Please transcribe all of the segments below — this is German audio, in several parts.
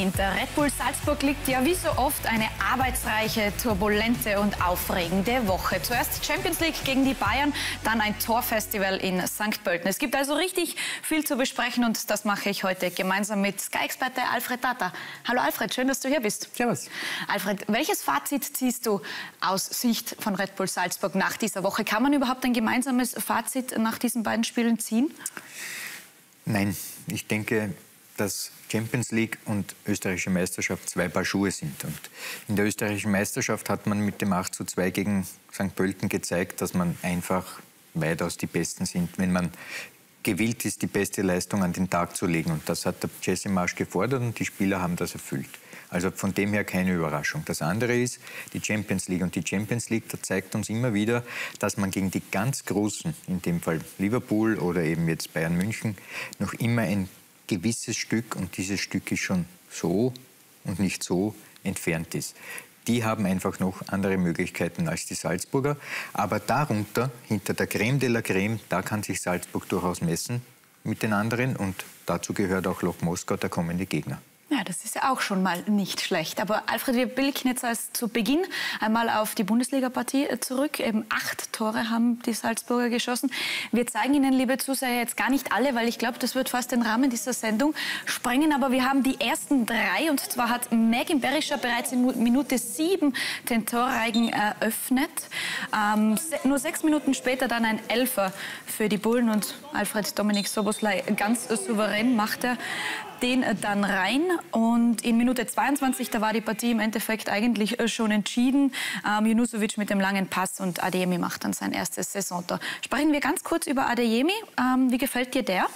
dahinter. Red Bull Salzburg liegt ja wie so oft eine arbeitsreiche, turbulente und aufregende Woche. Zuerst Champions League gegen die Bayern, dann ein Torfestival in St. Pölten. Es gibt also richtig viel zu besprechen und das mache ich heute gemeinsam mit Sky-Experte Alfred Tata. Hallo Alfred, schön, dass du hier bist. Servus. Alfred, welches Fazit ziehst du aus Sicht von Red Bull Salzburg nach dieser Woche? Kann man überhaupt ein gemeinsames Fazit nach diesen beiden Spielen ziehen? Nein, ich denke, dass Champions League und österreichische Meisterschaft zwei Paar Schuhe sind. Und in der österreichischen Meisterschaft hat man mit dem 8:2 gegen St. Pölten gezeigt, dass man einfach weitaus die Besten sind, wenn man gewillt ist, die beste Leistung an den Tag zu legen. Und das hat der Jesse Marsch gefordert und die Spieler haben das erfüllt. Also von dem her keine Überraschung. Das andere ist die Champions League. Und die Champions League, da zeigt uns immer wieder, dass man gegen die ganz Großen, in dem Fall Liverpool oder eben jetzt Bayern München, noch immer ein gewisses Stück, und dieses Stück ist schon so und nicht so entfernt ist. Die haben einfach noch andere Möglichkeiten als die Salzburger. Aber darunter, hinter der Creme de la Creme, da kann sich Salzburg durchaus messen mit den anderen. Und dazu gehört auch Lok Moskau, der kommende Gegner. Ja, das ist ja auch schon mal nicht schlecht. Aber Alfred, wir blicken jetzt als zu Beginn einmal auf die Bundesliga-Partie zurück. Eben 8 Tore haben die Salzburger geschossen. Wir zeigen Ihnen, liebe Zuseher, jetzt gar nicht alle, weil ich glaube, das wird fast den Rahmen dieser Sendung sprengen. Aber wir haben die ersten 3. Und zwar hat Megan Berischer bereits in Minute 7 den Torreigen eröffnet. Nur 6 Minuten später dann ein Elfer für die Bullen. Und Alfred Dominik Szoboszlai ganz souverän macht er den dann rein. Und in Minute 22, da war die Partie im Endeffekt eigentlich schon entschieden. Junusovic mit dem langen Pass und Adeyemi macht dann sein erstes Saisontor. Sprechen wir ganz kurz über Adeyemi. Wie gefällt dir der?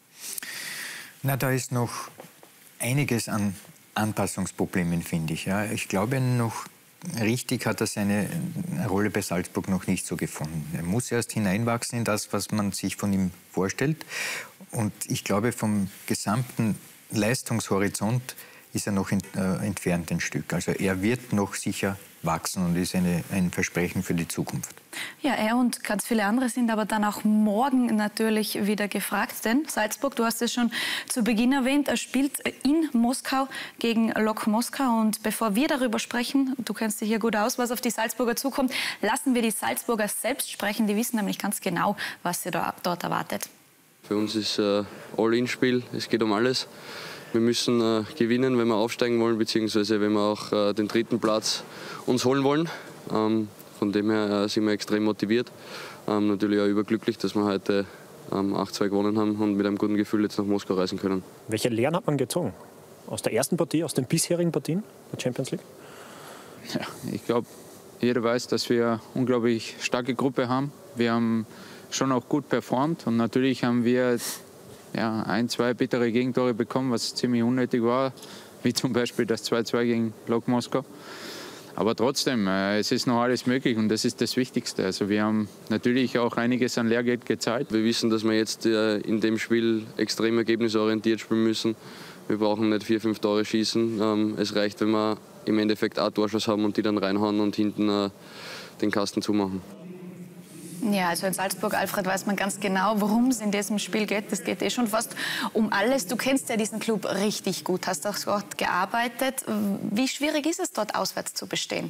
Na, da ist noch einiges an Anpassungsproblemen, finde ich. Ja. Ich glaube, noch richtig hat er seine Rolle bei Salzburg noch nicht so gefunden. Er muss erst hineinwachsen in das, was man sich von ihm vorstellt. Und ich glaube, vom gesamten Leistungshorizont ist er noch entfernt ein Stück. Also er wird noch sicher wachsen und ist ein Versprechen für die Zukunft. Ja, er und ganz viele andere sind aber dann auch morgen natürlich wieder gefragt. Denn Salzburg, du hast es schon zu Beginn erwähnt, er spielt in Moskau gegen Lok Moskau. Und bevor wir darüber sprechen, du kennst dich hier gut aus, was auf die Salzburger zukommt, lassen wir die Salzburger selbst sprechen. Die wissen nämlich ganz genau, was sie dort erwartet. Für uns ist All-In-Spiel, es geht um alles. Wir müssen gewinnen, wenn wir aufsteigen wollen, beziehungsweise wenn wir auch den 3. Platz uns holen wollen. Von dem her sind wir extrem motiviert. Natürlich auch überglücklich, dass wir heute 8:2 gewonnen haben und mit einem guten Gefühl jetzt nach Moskau reisen können. Welche Lehren hat man gezogen? Aus der ersten Partie, aus den bisherigen Partien der Champions League? Ja, ich glaube, jeder weiß, dass wir eine unglaublich starke Gruppe haben. Wir haben schon auch gut performt und natürlich haben wir 1, 2 bittere Gegentore bekommen, was ziemlich unnötig war, wie zum Beispiel das 2:2 gegen Lok Moskau. Aber trotzdem, es ist noch alles möglich und das ist das Wichtigste. Also wir haben natürlich auch einiges an Lehrgeld gezahlt. Wir wissen, dass wir jetzt in dem Spiel extrem ergebnisorientiert spielen müssen. Wir brauchen nicht 4, 5 Tore schießen. Es reicht, wenn wir im Endeffekt einen Torschuss haben und die dann reinhauen und hinten den Kasten zumachen. Ja, also in Salzburg, Alfred, weiß man ganz genau, worum es in diesem Spiel geht. Es geht schon fast um alles. Du kennst ja diesen Club richtig gut, hast auch dort gearbeitet. Wie schwierig ist es, dort auswärts zu bestehen?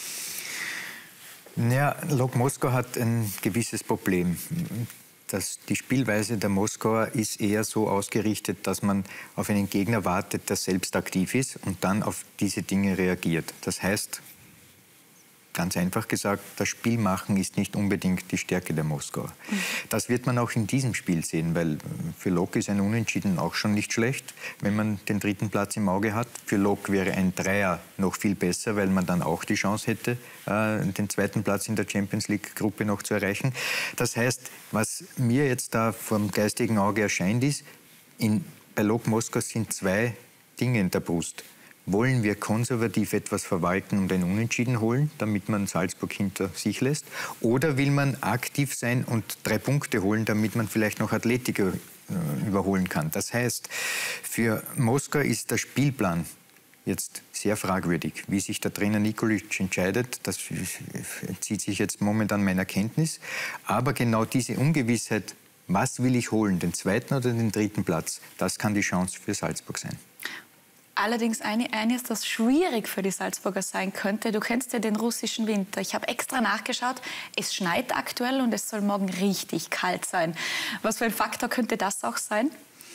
Ja, Lok Moskau hat ein gewisses Problem. Die Spielweise der Moskauer ist eher so ausgerichtet, dass man auf einen Gegner wartet, der selbst aktiv ist und dann auf diese Dinge reagiert. Das heißt, ganz einfach gesagt, das Spielmachen ist nicht unbedingt die Stärke der Moskauer. Das wird man auch in diesem Spiel sehen, weil für Lok ist ein Unentschieden auch schon nicht schlecht, wenn man den 3. Platz im Auge hat. Für Lok wäre ein Dreier noch viel besser, weil man dann auch die Chance hätte, den 2. Platz in der Champions League-Gruppe noch zu erreichen. Das heißt, was mir jetzt da vom geistigen Auge erscheint, ist, bei Lok Moskau sind 2 Dinge in der Brust. Wollen wir konservativ etwas verwalten und ein Unentschieden holen, damit man Salzburg hinter sich lässt? Oder will man aktiv sein und 3 Punkte holen, damit man vielleicht noch Atletico überholen kann? Das heißt, für Moskau ist der Spielplan jetzt sehr fragwürdig. Wie sich der Trainer Nikolic entscheidet, das entzieht sich jetzt momentan meiner Kenntnis. Aber genau diese Ungewissheit, was will ich holen, den 2. oder den 3. Platz, das kann die Chance für Salzburg sein. Allerdings eines, das schwierig für die Salzburger sein könnte. Du kennst ja den russischen Winter. Ich habe extra nachgeschaut. Es schneit aktuell und es soll morgen richtig kalt sein. Was für ein Faktor könnte das auch sein?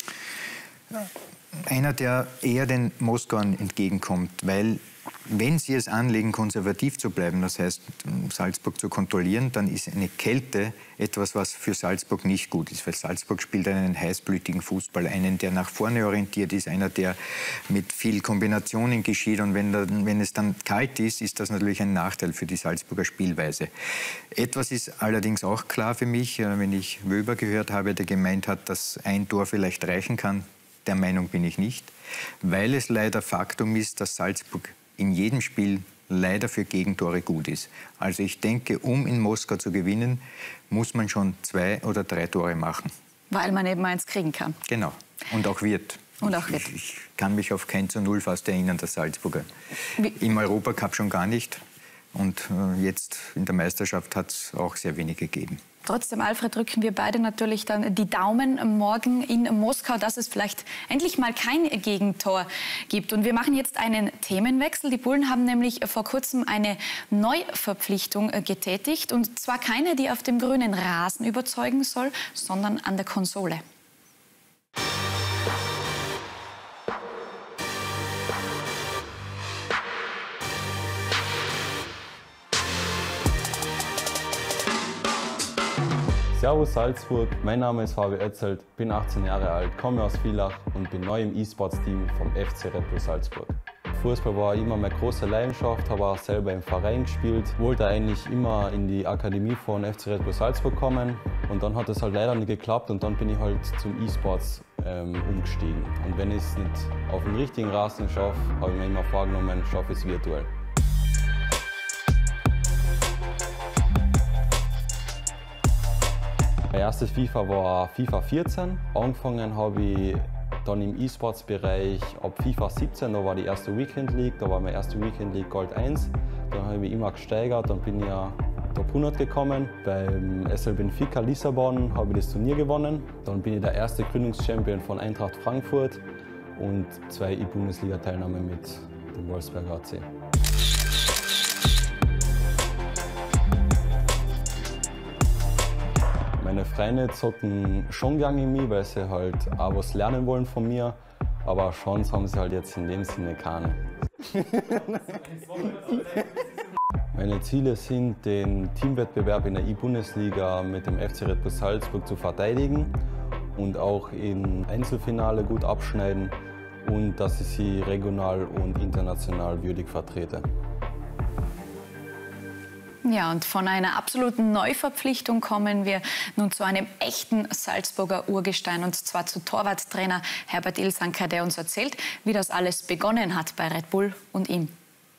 Einer, der eher den Moskauern entgegenkommt, weil wenn sie es anlegen, konservativ zu bleiben, das heißt, Salzburg zu kontrollieren, dann ist eine Kälte etwas, was für Salzburg nicht gut ist. Weil Salzburg spielt einen heißblütigen Fußball, einen, der nach vorne orientiert ist, einer, der mit viel Kombinationen geschieht. Und wenn es dann kalt ist, ist das natürlich ein Nachteil für die Salzburger Spielweise. Etwas ist allerdings auch klar für mich, wenn ich Wöber gehört habe, der gemeint hat, dass ein Tor vielleicht reichen kann. Der Meinung bin ich nicht, weil es leider Faktum ist, dass Salzburg in jedem Spiel leider für Gegentore gut ist. Also ich denke, um in Moskau zu gewinnen, muss man schon 2 oder 3 Tore machen. Weil man eben eins kriegen kann. Genau. Und auch wird. Ich kann mich auf kein 0 fast erinnern, der Salzburger. Im Europacup schon gar nicht. Und jetzt in der Meisterschaft hat es auch sehr wenig gegeben. Trotzdem, Alfred, drücken wir beide natürlich dann die Daumen morgen in Moskau, dass es vielleicht endlich mal kein Gegentor gibt. Und wir machen jetzt einen Themenwechsel. Die Bullen haben nämlich vor kurzem eine Neuverpflichtung getätigt. Und zwar keine, die auf dem grünen Rasen überzeugen soll, sondern an der Konsole. Servus Salzburg, mein Name ist Fabi Etzelt, bin 18 Jahre alt, komme aus Villach und bin neu im E-Sports-Team vom FC Red Bull Salzburg. Fußball war immer meine große Leidenschaft, habe auch selber im Verein gespielt, wollte eigentlich immer in die Akademie von FC Red Bull Salzburg kommen und dann hat es halt leider nicht geklappt und dann bin ich halt zum E-Sports umgestiegen. Und wenn ich es nicht auf dem richtigen Rasen schaffe, habe ich mir immer vorgenommen, schaffe ich es virtuell. Mein erstes FIFA war FIFA 14. Angefangen habe ich dann im E-Sports-Bereich ab FIFA 17. Da war die erste Weekend League, da war meine erste Weekend League Gold 1. Dann habe ich immer gesteigert, dann bin ich ja Top 100 gekommen. Beim SL Benfica Lissabon habe ich das Turnier gewonnen. Dann bin ich der erste Gründungschampion von Eintracht Frankfurt und 2 E-Bundesliga-Teilnahmen mit dem Wolfsberger AC. Meine Freunde zocken schon gerne mit mir, weil sie halt auch was lernen wollen von mir. Aber Chance haben sie halt jetzt in dem Sinne keine. Meine Ziele sind, den Teamwettbewerb in der E-Bundesliga mit dem FC Red Bull Salzburg zu verteidigen und auch im Einzelfinale gut abschneiden und dass ich sie regional und international würdig vertrete. Ja, und von einer absoluten Neuverpflichtung kommen wir nun zu einem echten Salzburger Urgestein, und zwar zu Torwarttrainer Herbert Ilsanker, der uns erzählt, wie das alles begonnen hat bei Red Bull und ihm.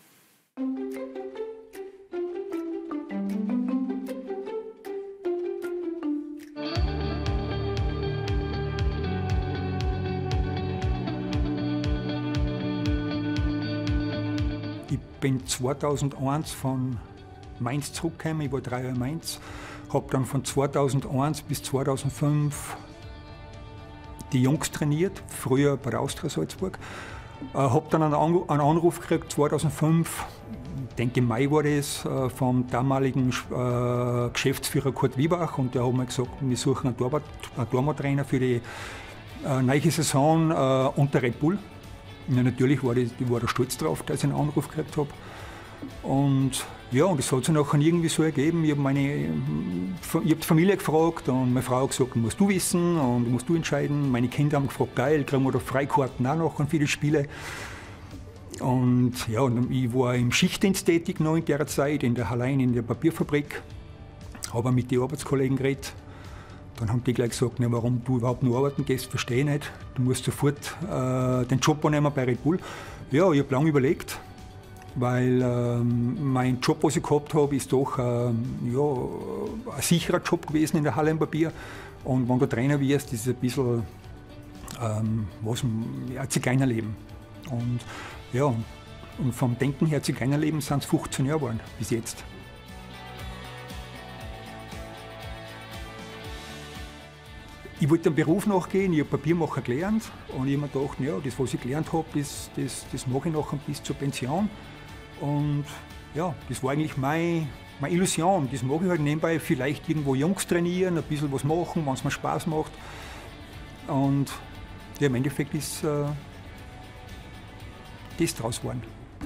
Ich bin 2001 von Mainz zurückgekommen, ich war 3 Jahre in Mainz, habe dann von 2001 bis 2005 die Jungs trainiert, früher bei der Austria Salzburg. Habe dann einen Anruf gekriegt, 2005, ich denke im Mai war das, vom damaligen Geschäftsführer Kurt Wiebach, und der hat mir gesagt, wir suchen einen Torwarttrainer für die neue Saison unter Red Bull. Ja, natürlich war ich da stolz drauf, dass ich einen Anruf gekriegt habe. Und ja, und das hat sich nachher irgendwie so ergeben. Ich habe die Familie gefragt und meine Frau hat gesagt, musst du wissen und musst du entscheiden. Meine Kinder haben gefragt, geil, kriegen wir da Freikarten auch noch für die Spiele. Und ja, und ich war im Schichtdienst tätig noch in der Zeit, allein in der Papierfabrik. Habe mit den Arbeitskollegen geredet. Dann haben die gleich gesagt, na, warum du überhaupt nur arbeiten gehst, verstehe ich nicht. Du musst sofort den Job annehmen bei Red Bull. Ja, ich habe lange überlegt, weil mein Job, was ich gehabt habe, ist doch ein sicherer Job gewesen in der Halle im Papier. Und wenn du Trainer wirst, ist es ein bisschen ein Zigeunerleben. Und ja, und vom Denken her Zigeunerleben sind es 15 Jahre geworden, bis jetzt. Ich wollte einen Beruf nachgehen, ich habe Papiermacher gelernt und ich habe mir gedacht, ja, das, was ich gelernt habe, das mache ich nachher bis zur Pension. Und ja, das war eigentlich meine Illusion. Das mache ich halt nebenbei, vielleicht irgendwo Jungs trainieren, ein bisschen was machen, wenn es mir Spaß macht. Und ja, im Endeffekt ist das draus geworden.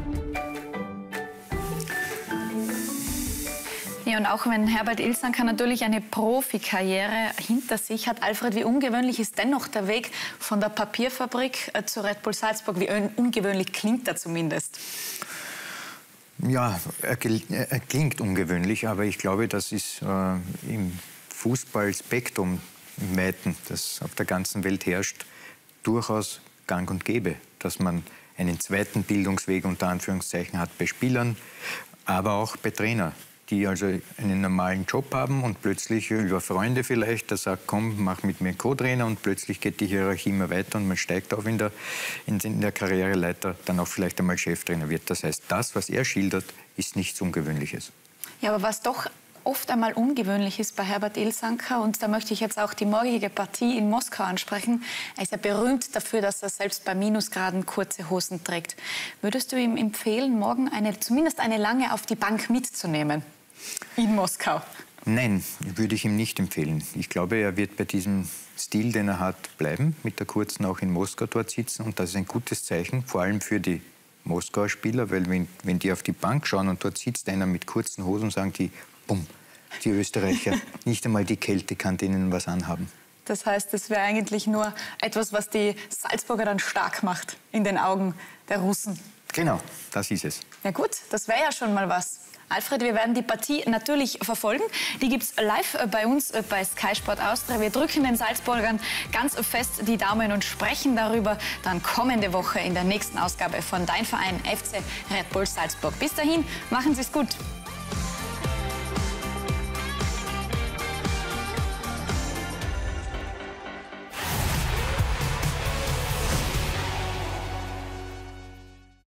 Ja, und auch wenn Herbert Ilsanker natürlich eine Profikarriere hinter sich hat, Alfred, wie ungewöhnlich ist dennoch der Weg von der Papierfabrik zu Red Bull Salzburg? Wie ungewöhnlich klingt er zumindest? Ja, er klingt ungewöhnlich, aber ich glaube, das ist im Fußballspektrum im Weiten, das auf der ganzen Welt herrscht, durchaus gang und gäbe, dass man einen zweiten Bildungsweg unter Anführungszeichen hat bei Spielern, aber auch bei Trainern, die also einen normalen Job haben und plötzlich über Freunde vielleicht, der sagt, komm, mach mit mir Co-Trainer, und plötzlich geht die Hierarchie immer weiter und man steigt auf in der Karriereleiter, dann auch vielleicht einmal Cheftrainer wird. Das heißt, das, was er schildert, ist nichts Ungewöhnliches. Ja, aber was doch oft einmal ungewöhnlich ist bei Herbert Ilsanker, und da möchte ich jetzt auch die morgige Partie in Moskau ansprechen. Er ist ja berühmt dafür, dass er selbst bei Minusgraden kurze Hosen trägt. Würdest du ihm empfehlen, morgen zumindest eine lange auf die Bank mitzunehmen in Moskau? Nein, würde ich ihm nicht empfehlen. Ich glaube, er wird bei diesem Stil, den er hat, bleiben, mit der kurzen auch in Moskau dort sitzen, und das ist ein gutes Zeichen, vor allem für die Moskauer Spieler, weil wenn die auf die Bank schauen und dort sitzt einer mit kurzen Hosen, sagen die, bumm, die Österreicher, nicht einmal die Kälte kann denen was anhaben. Das heißt, das wäre eigentlich nur etwas, was die Salzburger dann stark macht in den Augen der Russen. Genau, das ist es. Ja gut, das wäre ja schon mal was. Alfred, wir werden die Partie natürlich verfolgen. Die gibt es live bei uns bei Sky Sport Austria. Wir drücken den Salzburgern ganz fest die Daumen und sprechen darüber dann kommende Woche in der nächsten Ausgabe von Dein Verein FC Red Bull Salzburg. Bis dahin, machen Sie es gut.